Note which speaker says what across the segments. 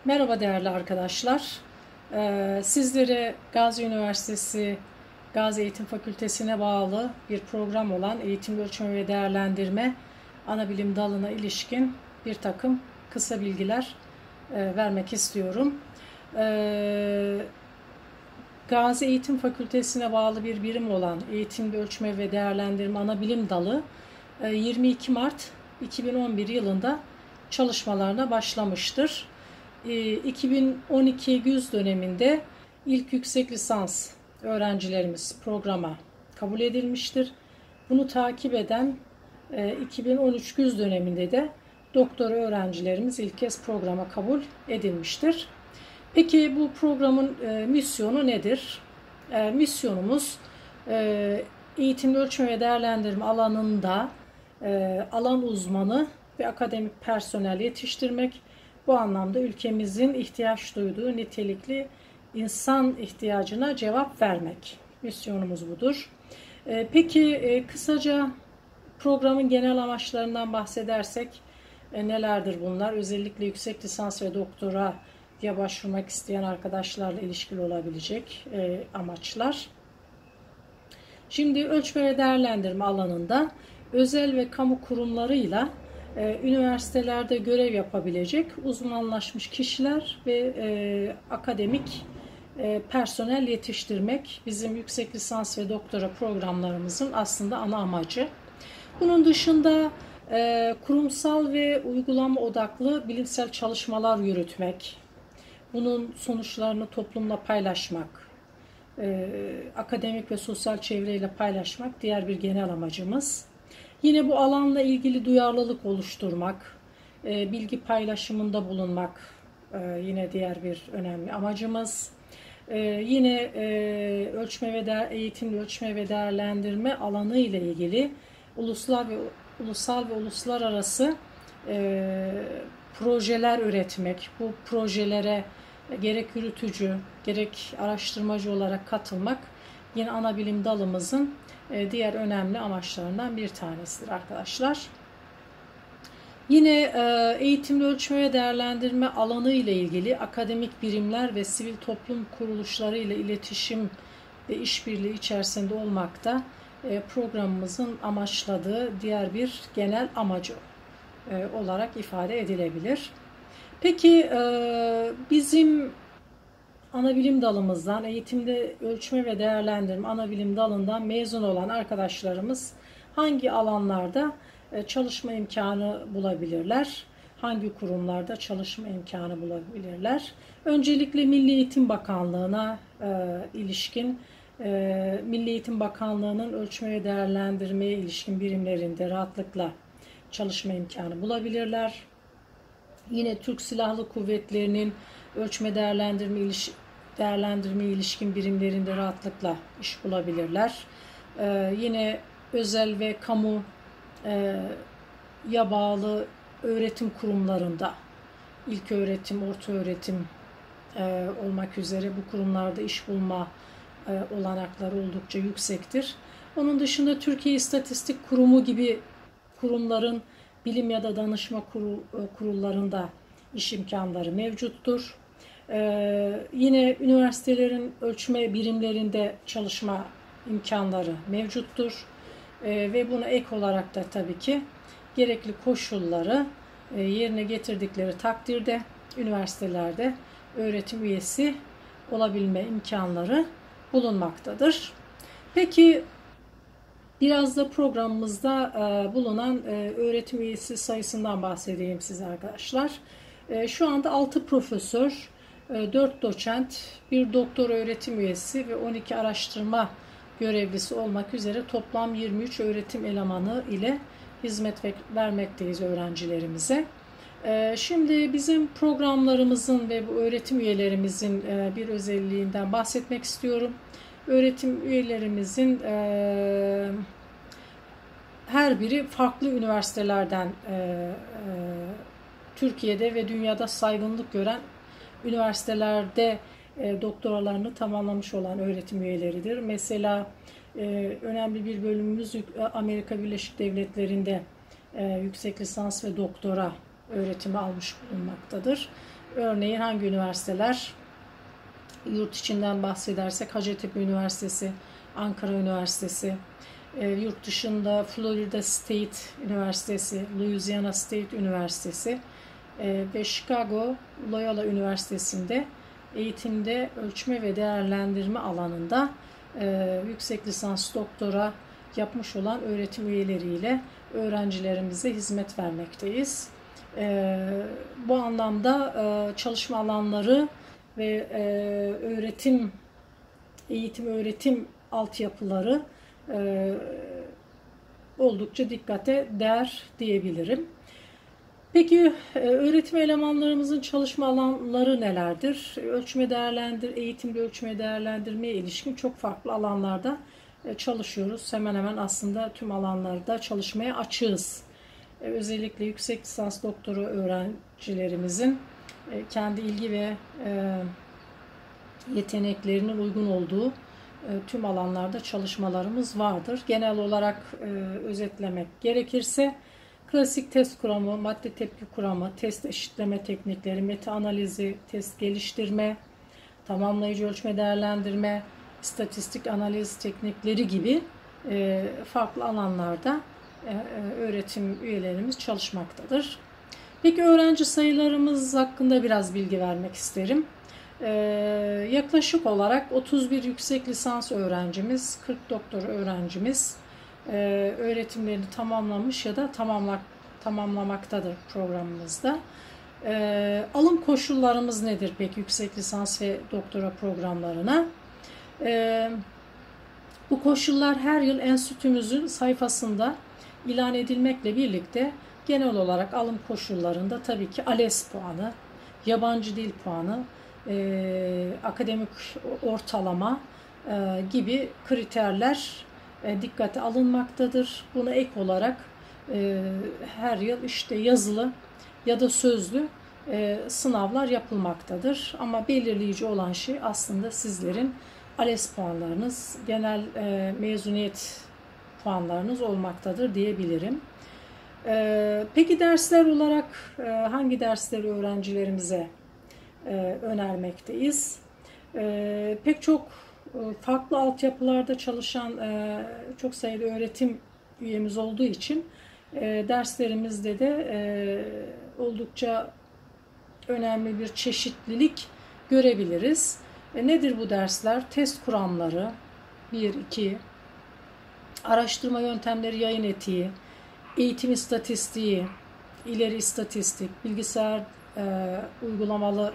Speaker 1: Merhaba değerli arkadaşlar. Sizlere Gazi Üniversitesi Gazi Eğitim Fakültesi'ne bağlı bir program olan Eğitim Ölçme ve Değerlendirme Anabilim dalına ilişkin bir takım kısa bilgiler vermek istiyorum. Gazi Eğitim Fakültesi'ne bağlı bir birim olan Eğitim Ölçme ve Değerlendirme Anabilim dalı 22 Mart 2011 yılında çalışmalarına başlamıştır. 2012 güz döneminde ilk yüksek lisans öğrencilerimiz programa kabul edilmiştir. Bunu takip eden 2013 güz döneminde de doktora öğrencilerimiz ilk kez programa kabul edilmiştir. Peki bu programın misyonu nedir? Misyonumuz eğitim, ölçme ve değerlendirme alanında alan uzmanı ve akademik personel yetiştirmek. Bu anlamda ülkemizin ihtiyaç duyduğu nitelikli insan ihtiyacına cevap vermek. Misyonumuz budur. Peki kısaca programın genel amaçlarından bahsedersek nelerdir bunlar? Özellikle yüksek lisans ve doktoraya başvurmak isteyen arkadaşlarla ilişkili olabilecek amaçlar. Şimdi ölçme ve değerlendirme alanında özel ve kamu kurumlarıyla üniversitelerde görev yapabilecek uzmanlaşmış kişiler ve akademik personel yetiştirmek bizim yüksek lisans ve doktora programlarımızın aslında ana amacı. Bunun dışında kurumsal ve uygulama odaklı bilimsel çalışmalar yürütmek, bunun sonuçlarını toplumla paylaşmak, akademik ve sosyal çevreyle paylaşmak diğer bir genel amacımız. Yine bu alanla ilgili duyarlılık oluşturmak, bilgi paylaşımında bulunmak yine diğer bir önemli amacımız. Yine eğitim, ölçme ve değerlendirme alanı ile ilgili ulusal ve uluslararası projeler üretmek, bu projelere gerek yürütücü, gerek araştırmacı olarak katılmak yine ana bilim dalımızın diğer önemli amaçlarından bir tanesidir arkadaşlar. Yine eğitimli ölçme ve değerlendirme alanı ile ilgili akademik birimler ve sivil toplum kuruluşları ile iletişim ve işbirliği içerisinde olmakta programımızın amaçladığı diğer bir genel amacı olarak ifade edilebilir. Peki bizim anabilim dalımızdan, eğitimde ölçme ve değerlendirme anabilim dalından mezun olan arkadaşlarımız hangi alanlarda çalışma imkanı bulabilirler? Hangi kurumlarda çalışma imkanı bulabilirler? Öncelikle Milli Eğitim Bakanlığı'na ilişkin, Milli Eğitim Bakanlığı'nın ölçme ve değerlendirmeye ilişkin birimlerinde rahatlıkla çalışma imkanı bulabilirler. Yine Türk Silahlı Kuvvetleri'nin ölçme değerlendirme ilişkin birimlerinde rahatlıkla iş bulabilirler. Yine özel ve kamu ya bağlı öğretim kurumlarında ilk öğretim, orta öğretim olmak üzere bu kurumlarda iş bulma olanakları oldukça yüksektir. Onun dışında Türkiye İstatistik Kurumu gibi kurumların bilim ya da danışma kurullarında iş imkanları mevcuttur. Yine üniversitelerin ölçme birimlerinde çalışma imkanları mevcuttur. Ve buna ek olarak da tabii ki gerekli koşulları yerine getirdikleri takdirde üniversitelerde öğretim üyesi olabilme imkanları bulunmaktadır. Peki biraz da programımızda bulunan öğretim üyesi sayısından bahsedeyim size arkadaşlar. Şu anda 6 profesör, 4 doçent, 1 doktor öğretim üyesi ve 12 araştırma görevlisi olmak üzere toplam 23 öğretim elemanı ile hizmet vermekteyiz öğrencilerimize. Şimdi bizim programlarımızın ve bu öğretim üyelerimizin bir özelliğinden bahsetmek istiyorum. Öğretim üyelerimizin her biri farklı üniversitelerden Türkiye'de ve dünyada saygınlık gören üniversitelerde doktoralarını tamamlamış olan öğretim üyeleridir. Mesela önemli bir bölümümüz Amerika Birleşik Devletleri'nde yüksek lisans ve doktora öğretimi almış bulunmaktadır. Örneğin hangi üniversiteler? Yurt içinden bahsedersek Hacettepe Üniversitesi, Ankara Üniversitesi, yurt dışında Florida State Üniversitesi, Louisiana State Üniversitesi ve Chicago Loyola Üniversitesi'nde eğitimde ölçme ve değerlendirme alanında yüksek lisans, doktora yapmış olan öğretim üyeleriyle öğrencilerimize hizmet vermekteyiz. Bu anlamda çalışma alanları ve eğitim-öğretim altyapıları oldukça dikkate değer diyebilirim. Peki öğretim elemanlarımızın çalışma alanları nelerdir? Eğitimde ölçme değerlendirmeye ilişkin çok farklı alanlarda çalışıyoruz. Hemen hemen aslında tüm alanlarda çalışmaya açığız. Özellikle yüksek lisans doktora öğrencilerimizin kendi ilgi ve yeteneklerinin uygun olduğu tüm alanlarda çalışmalarımız vardır. Genel olarak özetlemek gerekirse klasik test kuramı, madde tepki kuramı, test eşitleme teknikleri, meta analizi, test geliştirme, tamamlayıcı ölçme değerlendirme, istatistik analiz teknikleri gibi farklı alanlarda öğretim üyelerimiz çalışmaktadır. Peki öğrenci sayılarımız hakkında biraz bilgi vermek isterim. Yaklaşık olarak 31 yüksek lisans öğrencimiz, 40 doktora öğrencimiz öğretimlerini tamamlamış ya da tamamlamaktadır programımızda. Alım koşullarımız nedir peki yüksek lisans ve doktora programlarına? Bu koşullar her yıl enstitümüzün sayfasında ilan edilmekle birlikte genel olarak alım koşullarında tabii ki ALES puanı, yabancı dil puanı, akademik ortalama gibi kriterler dikkate alınmaktadır. Buna ek olarak her yıl işte yazılı ya da sözlü sınavlar yapılmaktadır. Ama belirleyici olan şey aslında sizlerin ALES puanlarınız, genel mezuniyet puanlarınız olmaktadır diyebilirim. Peki dersler olarak hangi dersleri öğrencilerimize önermekteyiz? Pek çok farklı altyapılarda çalışan çok sayıda öğretim üyemiz olduğu için derslerimizde de oldukça önemli bir çeşitlilik görebiliriz. Nedir bu dersler? Test kuramları 1-2, araştırma yöntemleri, yayın etiği, eğitim istatistiği, ileri istatistik, bilgisayar uygulamalı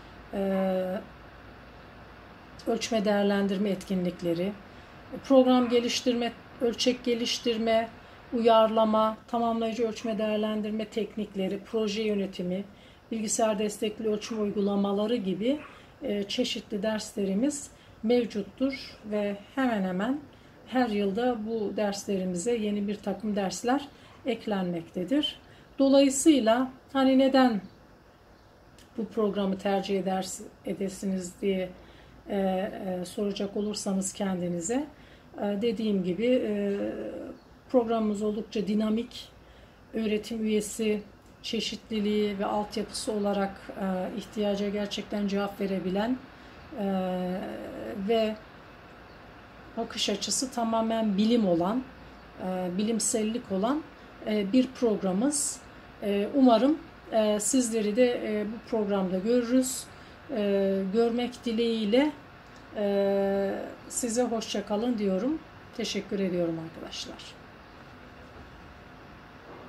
Speaker 1: ölçme değerlendirme etkinlikleri, program geliştirme, ölçek geliştirme, uyarlama, tamamlayıcı ölçme değerlendirme teknikleri, proje yönetimi, bilgisayar destekli ölçüm uygulamaları gibi çeşitli derslerimiz mevcuttur ve hemen hemen her yılda bu derslerimize yeni bir takım dersler eklenmektedir. Dolayısıyla hani neden bu programı tercih edesiniz diye soracak olursanız kendinize, dediğim gibi programımız oldukça dinamik, öğretim üyesi çeşitliliği ve altyapısı olarak ihtiyaca gerçekten cevap verebilen ve bakış açısı tamamen bilim olan, bilimsellik olan bir programımız. Umarım sizleri de bu programda görürüz. Görmek dileğiyle size hoşça kalın diyorum. Teşekkür ediyorum arkadaşlar.